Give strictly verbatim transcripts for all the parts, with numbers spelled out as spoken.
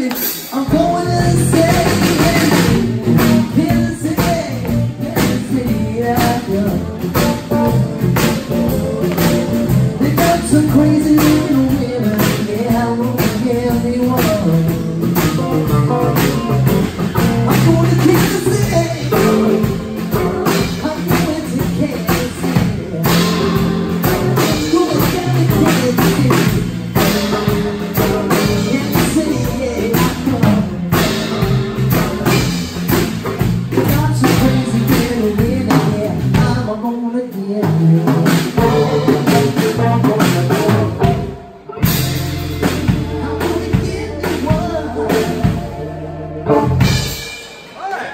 I'm going to say, Kansas City, Kansas City, yeah, yeah. They got some crazy little women, yeah, I won't give me one. I'm going to Kansas City, I'm going to Kansas City, going down to Kansas City.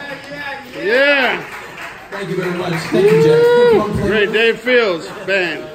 Yeah. Thank you very much. Thank you, Jack. Great Dave Fields Band.